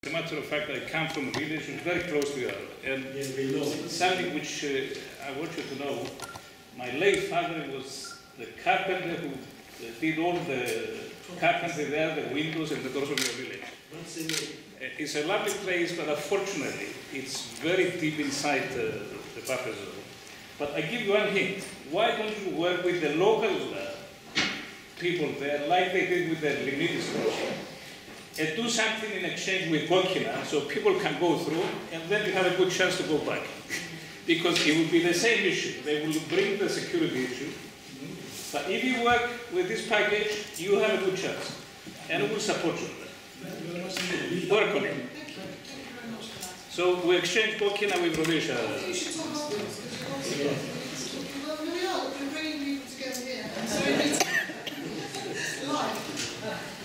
As a matter of fact, I come from a village which is very close to Yaro. And something which I want you to know, my late father was the carpenter who did all the carpentry there, the windows and the doors of your village. It's a lovely place, but unfortunately, it's very deep inside the buffer zone. But I give you one hint. Why don't you work with the local people there, like they did with the Limnidis project, and do something in exchange with Kokina, so people can go through, and then you have a good chance to go back. Because it will be the same issue. They will bring the security issue. But if you work with this package, you have a good chance. And we will support you. Work on it. So we exchange Kokina with Rhodesia. You should talk afterwards. Well, we are. We're bringing people together here. So it's live.